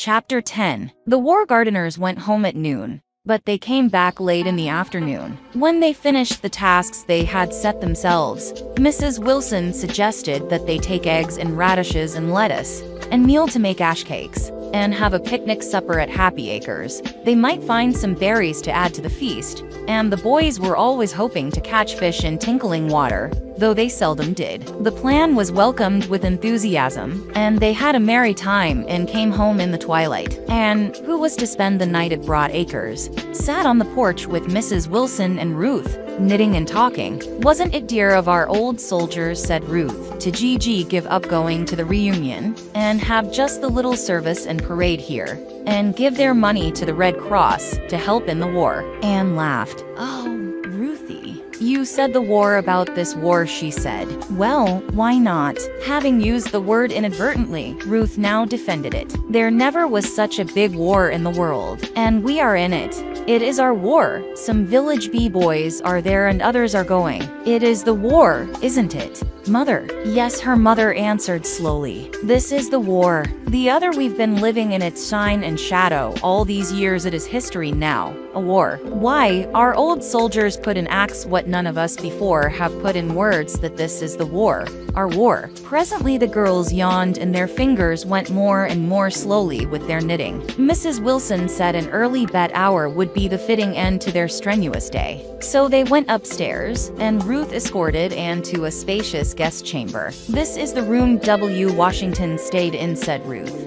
Chapter 10. The war gardeners went home at noon, but they came back late in the afternoon. When they finished the tasks they had set themselves, Mrs. Wilson suggested that they take eggs and radishes and lettuce, and meal to make ash cakes, and have a picnic supper at Happy Acres. They might find some berries to add to the feast, and the boys were always hoping to catch fish in tinkling water, though they seldom did. The plan was welcomed with enthusiasm, and they had a merry time and came home in the twilight. Anne, who was to spend the night at Broad Acres, sat on the porch with Mrs. Wilson and Ruth, knitting and talking. "Wasn't it dear of our old soldiers," said Ruth, "to Gigi give up going to the reunion, and have just the little service and parade here, and give their money to the Red Cross to help in the war?" Anne laughed. "Oh, Ruthie, you said the war about this war," she said. "Well, why not?" Having used the word inadvertently, Ruth now defended it. "There never was such a big war in the world, and we are in it. It is our war. Some village b-boys are there and others are going. It is the war, isn't it, Mother?" "Yes," her mother answered slowly. "This is the war. The other we've been living in its shine and shadow all these years. It is history now. A war. Why, our old soldiers put in acts what none of us before have put in words, that this is the war. Our war." Presently the girls yawned and their fingers went more and more slowly with their knitting. Mrs. Wilson said an early bed hour would be the fitting end to their strenuous day. So they went upstairs, and Ruth escorted Anne to a spacious guest chamber. "This is the room W. Washington stayed in," said Ruth.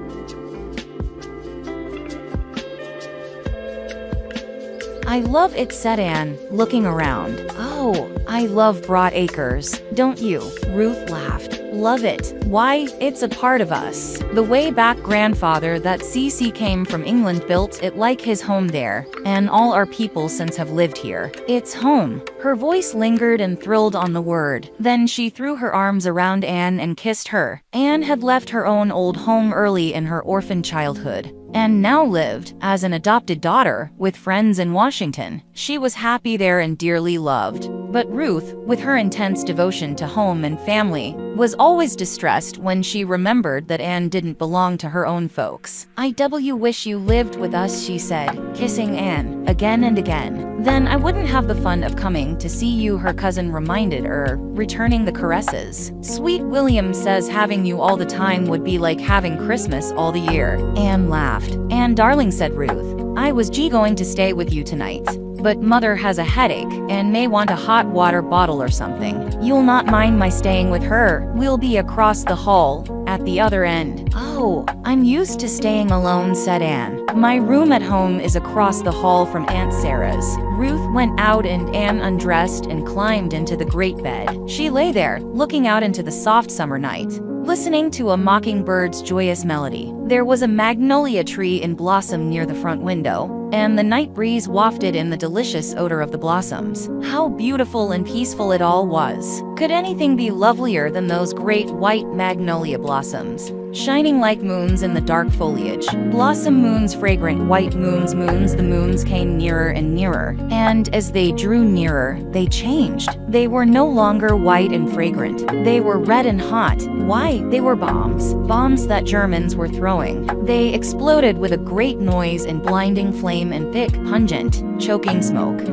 "I love it," said Anne, looking around. "Oh, I love Broad Acres, don't you?" Ruth laughed. "Love it. Why, it's a part of us. The way back grandfather that Cece came from England built it like his home there, and all our people since have lived here. It's home." Her voice lingered and thrilled on the word. Then she threw her arms around Anne and kissed her. Anne had left her own old home early in her orphan childhood, and now lived, as an adopted daughter, with friends in Washington. She was happy there and dearly loved. But Ruth, with her intense devotion to home and family, was always distressed when she remembered that Anne didn't belong to her own folks. "I wish you lived with us," she said, kissing Anne again and again. "Then I wouldn't have the fun of coming to see you," her cousin reminded her, returning the caresses. "Sweet William says having you all the time would be like having Christmas all the year." Anne laughed. "Anne, darling," said Ruth, "I was going to stay with you tonight, but Mother has a headache and may want a hot water bottle or something. You'll not mind my staying with her? We'll be across the hall, at the other end." "Oh, I'm used to staying alone," said Anne. "My room at home is across the hall from Aunt Sarah's." Ruth went out and Anne undressed and climbed into the great bed. She lay there, looking out into the soft summer night, listening to a mockingbird's joyous melody. There was a magnolia tree in blossom near the front window, and the night breeze wafted in the delicious odor of the blossoms. How beautiful and peaceful it all was. Could anything be lovelier than those great white magnolia blossoms, shining like moons in the dark foliage? Blossom moons, fragrant white moons, moons. The moons came nearer and nearer, and as they drew nearer, they changed. They were no longer white and fragrant. They were red and hot. Why, they were bombs. Bombs that Germans were throwing. They exploded with a great noise and blinding flame and thick, pungent, choking smoke.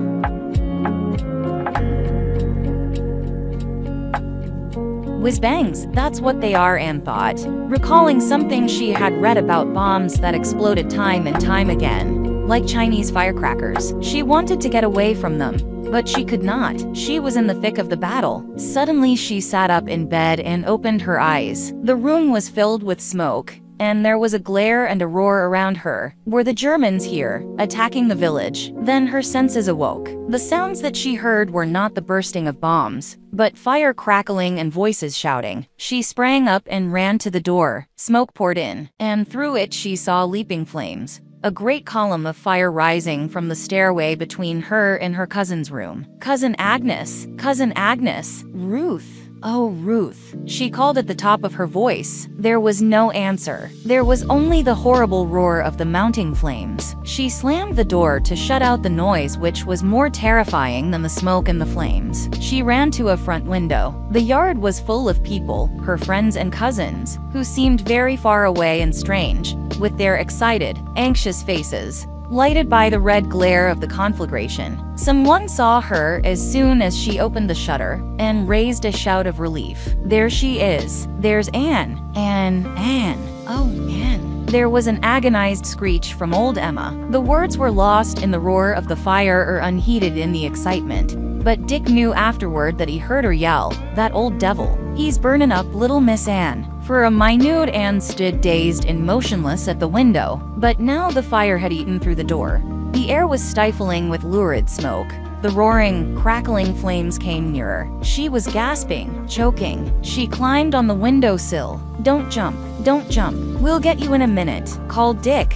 Whiz-bangs, that's what they are, Anne thought, recalling something she had read about bombs that exploded time and time again, like Chinese firecrackers. She wanted to get away from them, but she could not. She was in the thick of the battle. Suddenly she sat up in bed and opened her eyes. The room was filled with smoke, and there was a glare and a roar around her. Were the Germans here, attacking the village? Then her senses awoke. The sounds that she heard were not the bursting of bombs, but fire crackling and voices shouting. She sprang up and ran to the door. Smoke poured in, and through it she saw leaping flames. A great column of fire rising from the stairway between her and her cousin's room. "Cousin Agnes! Cousin Agnes! Ruth! Oh, Ruth!" she called at the top of her voice. There was no answer. There was only the horrible roar of the mounting flames. She slammed the door to shut out the noise, which was more terrifying than the smoke and the flames. She ran to a front window. The yard was full of people, her friends and cousins, who seemed very far away and strange, with their excited, anxious faces, lighted by the red glare of the conflagration. Someone saw her as soon as she opened the shutter and raised a shout of relief. There she is. There's Anne. Anne. Oh, Anne. There was an agonized screech from old Emma. The words were lost in the roar of the fire or unheeded in the excitement. But Dick knew afterward that he heard her yell, "That old devil. He's burnin' up little Miss Anne." For a minute Anne stood dazed and motionless at the window, but now the fire had eaten through the door. The air was stifling with lurid smoke. The roaring, crackling flames came nearer. She was gasping, choking. She climbed on the windowsill. "Don't jump, don't jump. We'll get you in a minute," called Dick.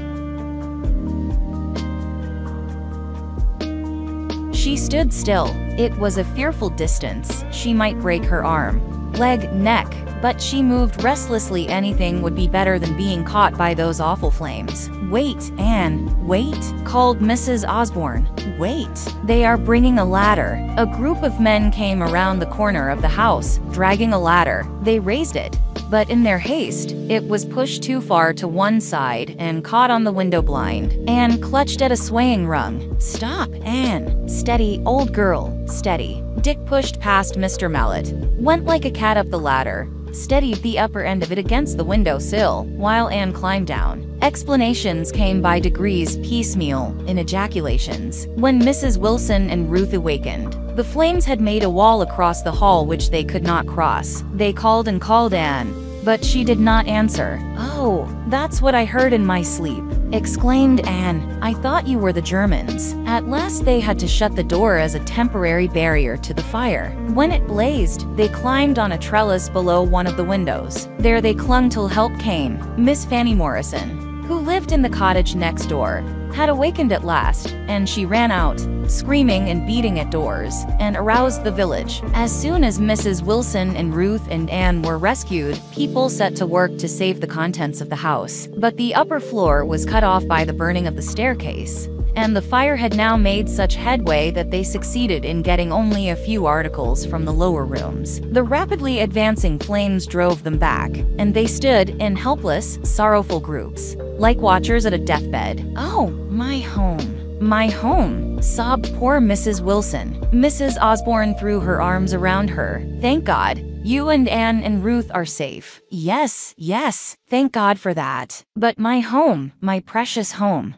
She stood still. It was a fearful distance. She might break her arm, leg, neck, but she moved restlessly. Anything would be better than being caught by those awful flames. "Wait, Anne, wait," called Mrs. Osborne. "Wait. They are bringing a ladder." A group of men came around the corner of the house, dragging a ladder. They raised it, but in their haste, it was pushed too far to one side and caught on the window blind. Anne clutched at a swaying rung. "Stop, Anne. Steady, old girl, steady." Dick pushed past Mr. Mallet, went like a cat up the ladder, steadied the upper end of it against the windowsill, while Anne climbed down. Explanations came by degrees, piecemeal, in ejaculations. When Mrs. Wilson and Ruth awakened, the flames had made a wall across the hall which they could not cross. They called and called Anne, but she did not answer. "Oh, that's what I heard in my sleep," exclaimed Anne. "I thought you were the Germans." At last they had to shut the door as a temporary barrier to the fire. When it blazed, they climbed on a trellis below one of the windows. There they clung till help came. Miss Fanny Morrison, who lived in the cottage next door, had awakened at last, and she ran out, screaming and beating at doors, and aroused the village. As soon as Mrs. Wilson and Ruth and Anne were rescued, people set to work to save the contents of the house. But the upper floor was cut off by the burning of the staircase, and the fire had now made such headway that they succeeded in getting only a few articles from the lower rooms. The rapidly advancing flames drove them back, and they stood in helpless, sorrowful groups, like watchers at a deathbed. "Oh, my home. My home," sobbed poor Mrs. Wilson. Mrs. Osborne threw her arms around her. "Thank God. You and Anne and Ruth are safe." Yes, thank God for that. But my home, my precious home."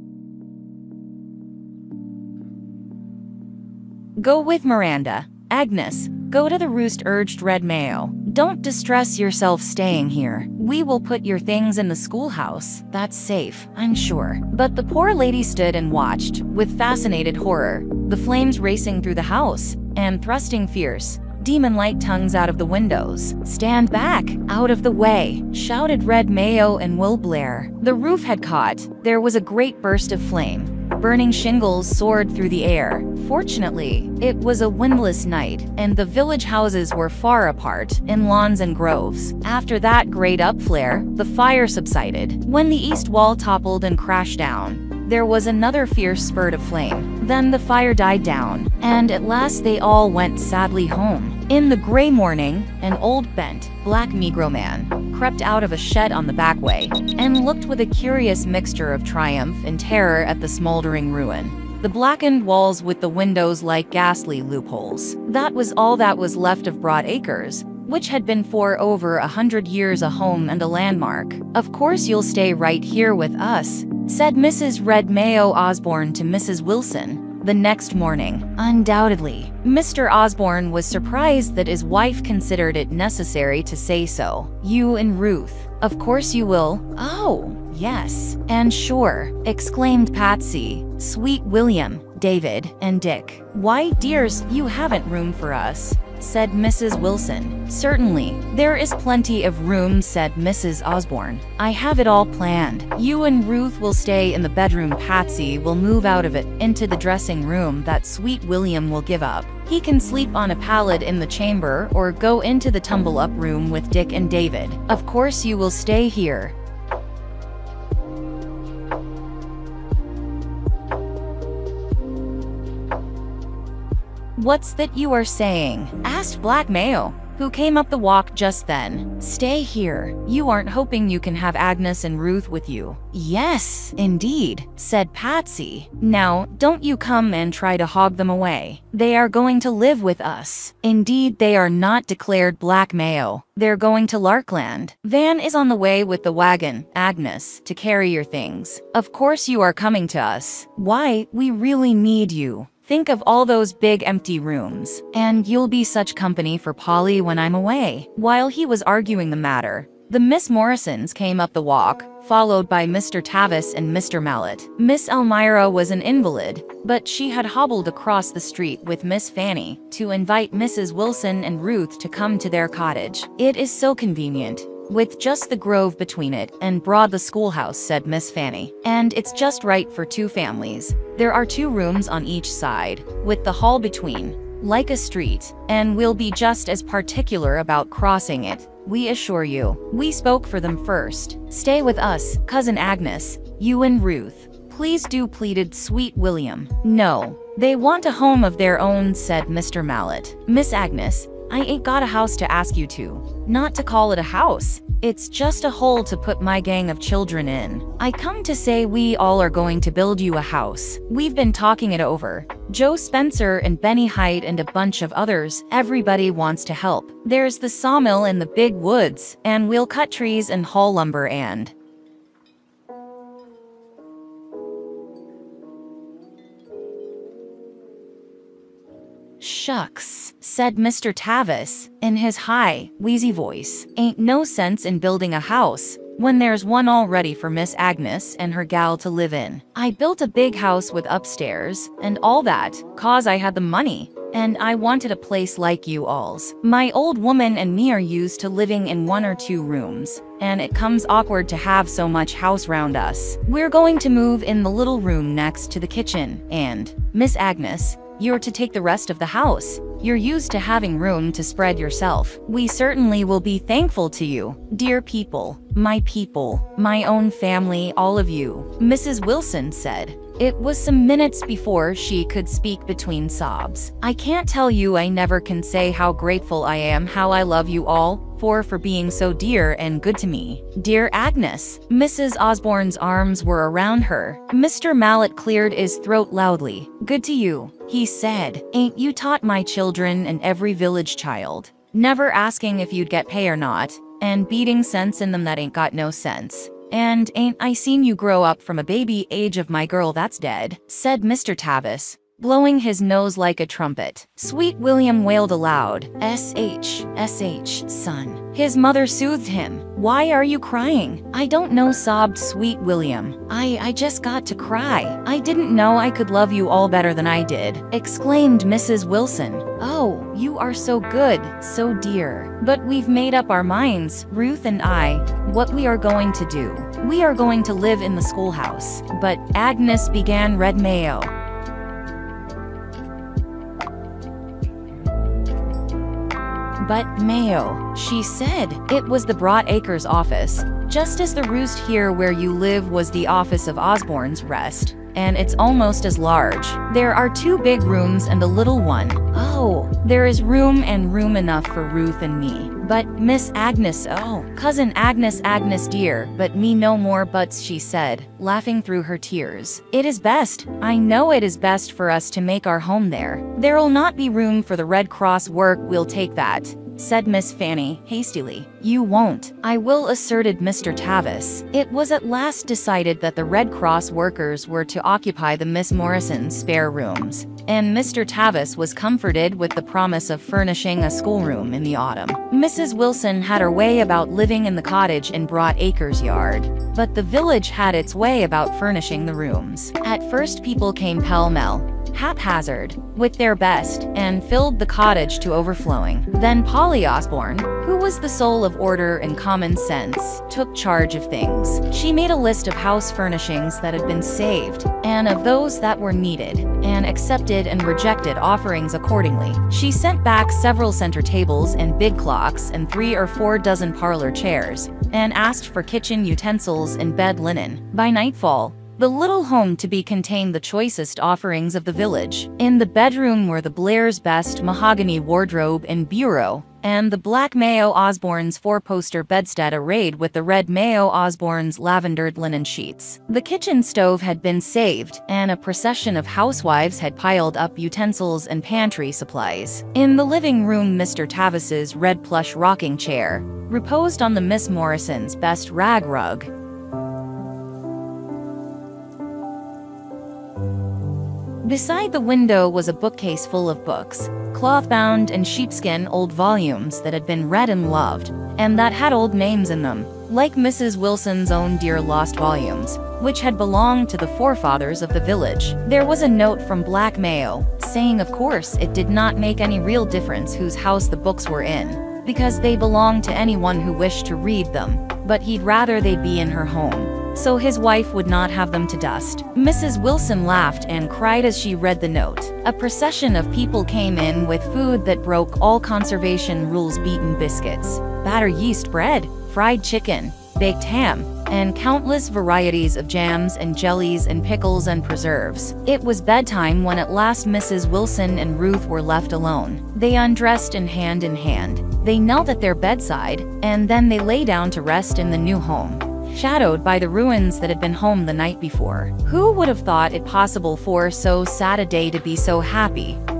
"Go with Miranda. Agnes, go to the roost," urged Red Mayo. "Don't distress yourself staying here. We will put your things in the schoolhouse. That's safe, I'm sure." But the poor lady stood and watched, with fascinated horror, the flames racing through the house, and thrusting fierce, demon-like tongues out of the windows. "Stand back! Out of the way!" shouted Red Mayo and Will Blair. The roof had caught. There was a great burst of flame. Burning shingles soared through the air. Fortunately, it was a windless night, and the village houses were far apart, in lawns and groves. After that great upflare, the fire subsided. When the east wall toppled and crashed down, there was another fierce spurt of flame. Then the fire died down, and at last they all went sadly home. In the gray morning, an old bent, black Negro man crept out of a shed on the back way, and looked with a curious mixture of triumph and terror at the smoldering ruin. The blackened walls with the windows like ghastly loopholes. That was all that was left of Broad Acres, which had been for over 100 years a home and a landmark. "Of course you'll stay right here with us," said Mrs. Red Mayo Osborne to Mrs. Wilson the next morning. "Undoubtedly." Mr. Osborne was surprised that his wife considered it necessary to say so. "You and Ruth, of course you will." "Oh, yes, and sure," exclaimed Patsy, "Sweet William, David, and Dick." "Why, dears, you haven't room for us," said Mrs. Wilson. "Certainly, there is plenty of room," said Mrs. Osborne. "I have it all planned. You and Ruth will stay in the bedroom. Patsy will move out of it, into the dressing room that Sweet William will give up. He can sleep on a pallet in the chamber or go into the tumble-up room with Dick and David. Of course you will stay here." "What's that you are saying?" asked Black Mayo. who came up the walk just then. "Stay here. You aren't hoping you can have Agnes and Ruth with you?" "Yes, indeed," said Patsy. "Now, don't you come and try to hog them away. They are going to live with us." "Indeed, they are not," declared Black Mayo. "They're going to Larkland. Van is on the way with the wagon, Agnes, to carry your things. Of course you are coming to us. Why, we really need you. Think of all those big empty rooms. And you'll be such company for Polly when I'm away." While he was arguing the matter, the Miss Morrisons came up the walk, followed by Mr. Tavis and Mr. Mallet. Miss Elmira was an invalid, but she had hobbled across the street with Miss Fanny to invite Mrs. Wilson and Ruth to come to their cottage. "It is so convenient, with just the grove between it and Broad the schoolhouse," said Miss Fanny. "And it's just right for two families. There are 2 rooms on each side, with the hall between, like a street, and we'll be just as particular about crossing it, we assure you." "We spoke for them first. Stay with us, Cousin Agnes, you and Ruth. Please do," pleaded Sweet William. "No, they want a home of their own," said Mr. Mallet. "Miss Agnes, I ain't got a house to ask you to. Not to call it a house. It's just a hole to put my gang of children in. I come to say we all are going to build you a house. We've been talking it over. Joe Spencer and Benny Height and a bunch of others. Everybody wants to help. There's the sawmill in the big woods, and we'll cut trees and haul lumber and..." "Shucks," said Mr. Tavis, in his high, wheezy voice. "Ain't no sense in building a house when there's one already for Miss Agnes and her gal to live in. I built a big house with upstairs and all that, 'cause I had the money, and I wanted a place like you all's. My old woman and me are used to living in 1 or 2 rooms, and it comes awkward to have so much house round us. We're going to move in the little room next to the kitchen, and, Miss Agnes, you're to take the rest of the house. You're used to having room to spread yourself. We certainly will be thankful to you, dear people, my own family, all of you," Mrs. Wilson said. It was some minutes before she could speak between sobs. "I can't tell you, I never can say how grateful I am, how I love you all, for being so dear and good to me. Dear Agnes." Mrs. Osborne's arms were around her. Mr. Mallet cleared his throat loudly. "Good to you," he said. "Ain't you taught my children and every village child? Never asking if you'd get pay or not, and beating sense in them that ain't got no sense. And ain't I seen you grow up from a baby age of my girl that's dead," said Mr. Tavis, blowing his nose like a trumpet. Sweet William wailed aloud. "SH, son." His mother soothed him. "Why are you crying?" "I don't know," sobbed Sweet William. I just got to cry. I didn't know I could love you all better than I did," exclaimed Mrs. Wilson. "Oh, you are so good, so dear. But we've made up our minds, Ruth and I, what we are going to do. We are going to live in the schoolhouse." "But," Agnes began. Red Mayo. "But, Mayo," she said. "It was the Broad Acres office, just as the roost here where you live was the office of Osborne's Rest, and it's almost as large. There are 2 big rooms and a little one." "Oh, there is room and room enough for Ruth and me. But, Miss Agnes, oh, Cousin Agnes, Agnes dear, but me no more buts," she said, laughing through her tears. "It is best, I know it is best for us to make our home there. There'll not be room for the Red Cross work, we'll take that," said Miss Fanny, hastily. "You won't." "I will," asserted Mr. Tavis. It was at last decided that the Red Cross workers were to occupy the Miss Morrison's spare rooms, and Mr. Tavis was comforted with the promise of furnishing a schoolroom in the autumn. Mrs. Wilson had her way about living in the cottage in Broad Acres yard, but the village had its way about furnishing the rooms. At first people came pell-mell, haphazard, with their best, and filled the cottage to overflowing. Then Polly Osborne, who was the soul of order and common sense, took charge of things. She made a list of house furnishings that had been saved, and of those that were needed, and accepted and rejected offerings accordingly. She sent back several center tables and big clocks and 3 or 4 dozen parlor chairs, and asked for kitchen utensils and bed linen. By nightfall, the little home to be contained the choicest offerings of the village. In the bedroom were the Blair's best mahogany wardrobe and bureau, and the black Mayo Osborne's four-poster bedstead arrayed with the red Mayo Osborne's lavendered linen sheets. The kitchen stove had been saved, and a procession of housewives had piled up utensils and pantry supplies. In the living room, Mr. Tavis's red plush rocking chair reposed on the Miss Morrison's best rag rug. Beside the window was a bookcase full of books, cloth-bound and sheepskin old volumes that had been read and loved, and that had old names in them, like Mrs. Wilson's own dear lost volumes, which had belonged to the forefathers of the village. There was a note from Black Mayo, saying of course it did not make any real difference whose house the books were in, because they belonged to anyone who wished to read them, but he'd rather they be in her home, so his wife would not have them to dust. Mrs. Wilson laughed and cried as she read the note. A procession of people came in with food that broke all conservation rules: beaten biscuits, batter yeast bread, fried chicken, baked ham, and countless varieties of jams and jellies and pickles and preserves. It was bedtime when at last Mrs. Wilson and Ruth were left alone. They undressed in hand. They knelt at their bedside, and then they lay down to rest in the new home, shadowed by the ruins that had been home the night before. Who would have thought it possible for so sad a day to be so happy?